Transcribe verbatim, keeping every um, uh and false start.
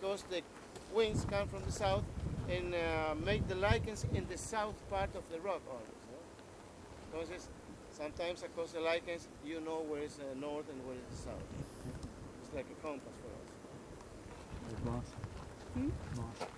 because the winds come from the south and uh, make the lichens in the south part of the rock always. No? Entonces, sometimes across the lichens, you know where is the north and where is the south. It's like a compass for us. Boss. Hmm? Boss.